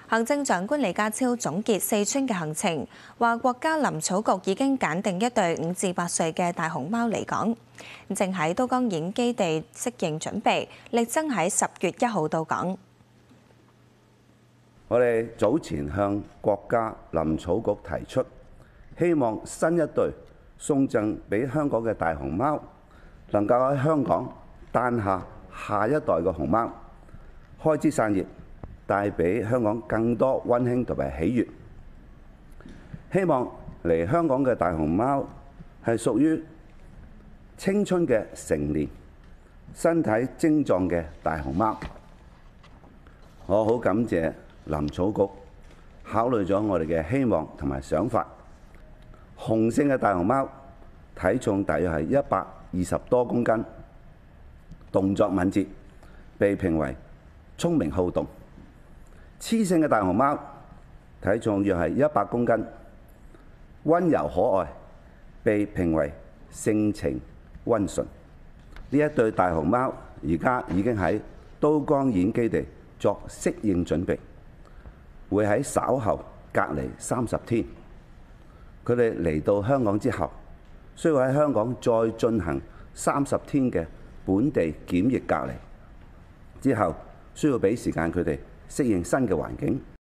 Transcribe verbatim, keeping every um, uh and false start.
行政長官李家超總結四川嘅行程，話國家林草局已經揀定一對五至八歲嘅大熊貓嚟港，正喺都江堰基地適應準備，力爭喺十月一號到港。 我哋早前向國家林草局提出，希望新一對送贈俾香港嘅大熊貓，能夠喺香港誕下下一代嘅熊貓，開枝散葉，帶俾香港更多溫馨同埋喜悅。希望嚟香港嘅大熊貓係屬於青春嘅成年、身體精壯嘅大熊貓。我好感謝林草局考慮咗我哋嘅希望同埋想法。雄性嘅大熊貓體重大約係一百二十多公斤，動作敏捷，被評為聰明好動。雌性嘅大熊貓體重約係一百公斤，溫柔可愛，被評為性情溫順。呢一對大熊貓而家已經喺都江堰基地作適應準備，會喺稍後隔離三十天。佢哋嚟到香港之後，需要喺香港再進行三十天嘅本地檢疫隔離，之後需要俾時間佢哋適應新嘅環境。